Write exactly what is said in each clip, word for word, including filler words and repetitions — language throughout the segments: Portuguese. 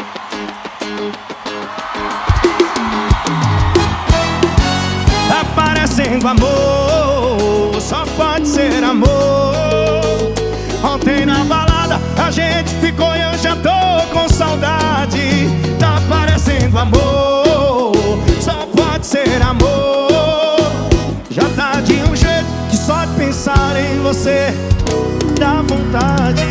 Tá parecendo amor, só pode ser amor. Ontem na balada a gente ficou e eu já tô com saudade. Tá parecendo amor, só pode ser amor. Já tá de um jeito que só de pensar em você dá vontade.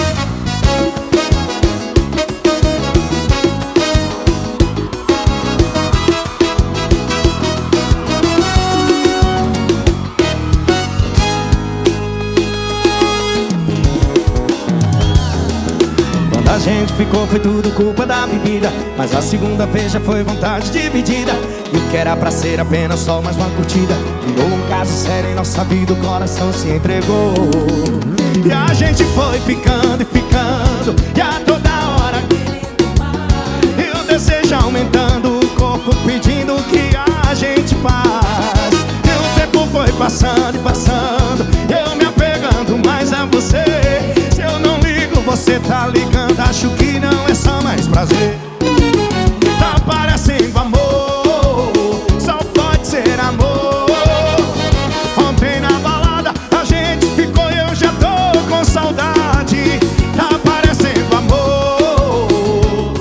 A gente ficou, foi tudo culpa da bebida, mas a segunda vez já foi vontade dividida. E o que era pra ser apenas só mais uma curtida virou um caso sério em nossa vida, o coração se entregou. E a gente foi ficando e ficando, e a toda hora querendo mais. E o desejo aumentando, o corpo pedindo o que a gente faz. E o tempo foi passando e passando, eu me apegando mais a você. Se eu não ligo, você tá ligando, acho que não é só mais prazer. Tá parecendo amor, só pode ser amor. Ontem na balada a gente ficou e eu já tô com saudade. Tá parecendo amor,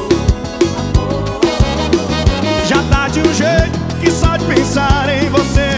já tá de um jeito que só de pensar em você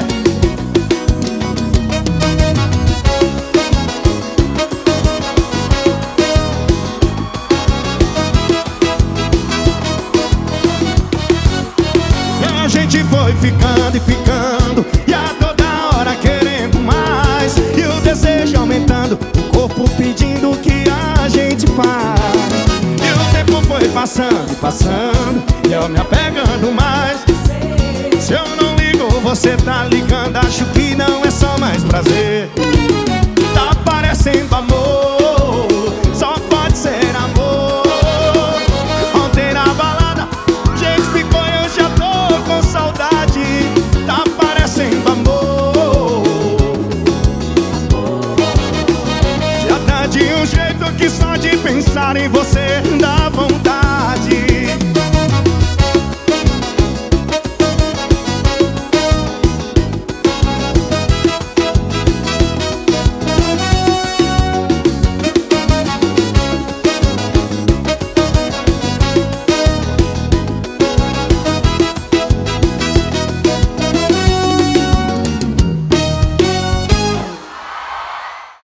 a gente foi ficando e ficando, e a toda hora querendo mais. E o desejo aumentando, o corpo pedindo o que a gente faz. E o tempo foi passando e passando, e eu me apegando mais. Se eu não ligo, você tá ligando, acho que não é só mais prazer. Tá parecendo amor, só pode ser amor. Ontem na balada a gente ficou e eu já tô com saudade. Tá parecendo amor, já tá de um jeito que só de pensar em você dá vontade.